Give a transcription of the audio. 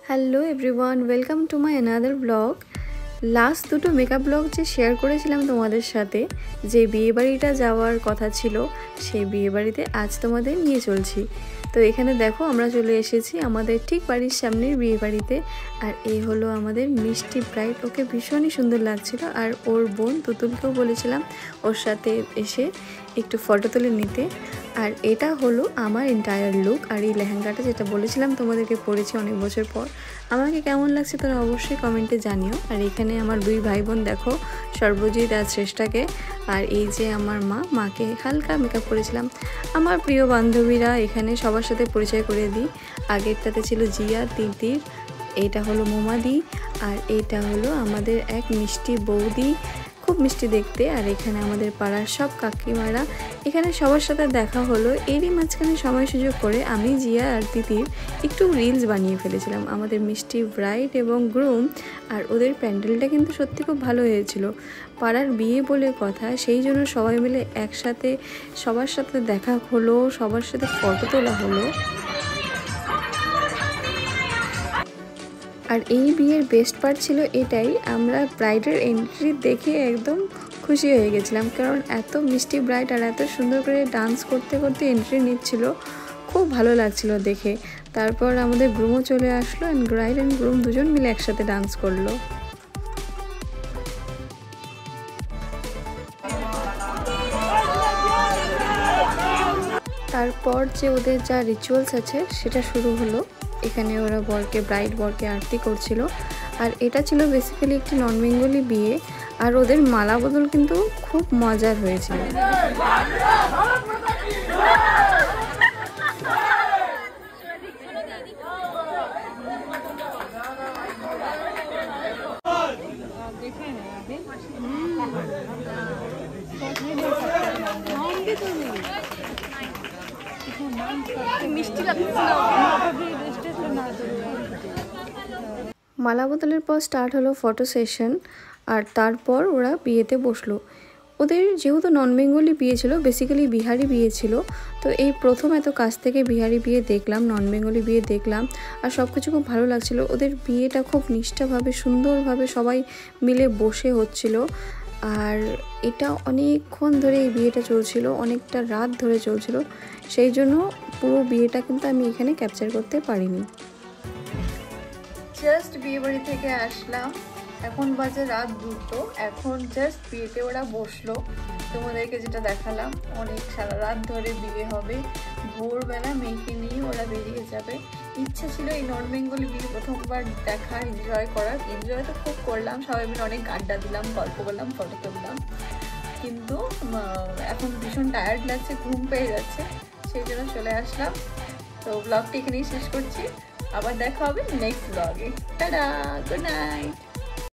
Hello everyone, welcome to my another blog. Last দুটো makeup blog যে share করেছিলাম তোমাদের সাথে, যে বিয়েবাড়িটা যাওয়ার কথা ছিল, সেই বিয়েবাড়িতে আজ তোমাদের নিয়ে চলছি। তো এখানে দেখো আমরা চলে এসেছি আমাদের ঠিক বাড়ির সামনের বিয়েবাড়িতে। আর এই হলো আমাদের মিষ্টি ব্রাইড, ওকে ভীষণই সুন্দর লাগছিল। আর ওর বোন তুতুলকেও বলেছিলাম ওর সাথে এসে একটু ফটো তুলে নিতে। আর এটা হলো আমার এন্টায়ার লুক। আর এই লেহেঙ্গাটা যেটা বলেছিলাম তোমাদেরকে পরেছি অনেক বছর পর, আমাকে কেমন লাগছে তারা অবশ্যই কমেন্টে জানিও। আর এখানে আমার দুই ভাই বোন দেখো, সর্বজিৎ আর শ্রেষ্ঠাকে। আর এই যে আমার মাকে হালকা মেকআপ করেছিলাম। আমার প্রিয় বান্ধবীরা এখানে সবার সাথে পরিচয় করে দিই। আগেরটাতে ছিল জিয়া, তিতির, এইটা হলো মোমাদি, আর এইটা হলো আমাদের এক মিষ্টি বৌদি, খুব মিষ্টি দেখতে। আর এখানে আমাদের পাড়ার সব কাকিমারা, এখানে সবার সাথে দেখা হলো। এরই মাঝখানে সময় সুযোগ করে আমি জিয়া আর তিতির একটু রিলস বানিয়ে ফেলেছিলাম আমাদের মিষ্টি ব্রাইড এবং গ্রুম। আর ওদের প্যান্ডেলটা কিন্তু সত্যি খুব ভালো হয়েছিল, পাড়ার বিয়ে বলে কথা, সেই জন্য সবাই মিলে একসাথে সবার সাথে দেখা হলো, সবার সাথে ফটো তোলা হলো। আর এই বিয়ের বেস্ট পার্ট ছিল এটাই, আমরা ব্রাইডের এন্ট্রি দেখে একদম খুশি হয়ে গেছিলাম, কারণ এত মিষ্টি ব্রাইড আর এত সুন্দর করে ডান্স করতে করতে এন্ট্রি নিচ্ছিল, খুব ভালো লাগছিল দেখে। তারপর আমাদের গ্রুমও চলে আসলো, অ্যান্ড ব্রাইড অ্যান্ড গ্রুম দুজন মিলে একসাথে ডান্স করলো। তারপর যে ওদের যা রিচুয়ালস আছে সেটা শুরু হলো। এখানে ওরা ব্রাইড বরকে আরতি করছিল। আর এটা ছিল বেসিক্যালি একটি নন বেঙ্গলি বিয়ে। আর ওদের মালা বদল কিন্তু খুব মজার হয়েছিল। মালা বদলের পর স্টার্ট হলো ফটো সেশন। আর তারপর ওরা বিয়েতে বসলো। ওদের যেহেতু নন বেঙ্গলি বিয়ে ছিল, বেসিক্যালি বিহারি বিয়ে ছিল, তো এই প্রথম এত কাছ থেকে বিহারি বিয়ে দেখলাম, নন বেঙ্গলি বিয়ে দেখলাম। আর সব কিছু খুব ভালো লাগছিল। ওদের বিয়েটা খুব নিষ্ঠাভাবে সুন্দরভাবে সবাই মিলে বসে হচ্ছিল। আর এটা অনেকক্ষণ ধরে এই বিয়েটা চলছিল, অনেকটা রাত ধরে চলছিল, সেই জন্য পুরো বিয়েটা কিন্তু আমি এখানে ক্যাপচার করতে পারিনি। জাস্ট বিয়ে বাড়ি থেকে আসলাম, এখন বাজে রাত 2টো। এখন জাস্ট বিয়েতে ওরা বসলো, তোমাদেরকে যেটা দেখালাম, অনেক সারা রাত ধরে বিয়ে হবে। ভোরবেলা মেয়েকে নিয়ে ওরা বেরিয়ে যাবে। ইচ্ছা ছিল এই নন বেঙ্গলি বিয়ে প্রথমবার দেখা, এনজয় করার। এনজয় তো খুব করলাম, সবাই মিলে অনেক আড্ডা দিলাম, গল্প করলাম, ফটো তুললাম। কিন্তু এখন ভীষণ টায়ার্ড লাগছে, ঘুম পেয়ে যাচ্ছে, সেই জন্য চলে আসলাম। তো ব্লগটি এখানেই শেষ করছি, আবার দেখা হবে নেক্সট ব্লগে। Tata, good night.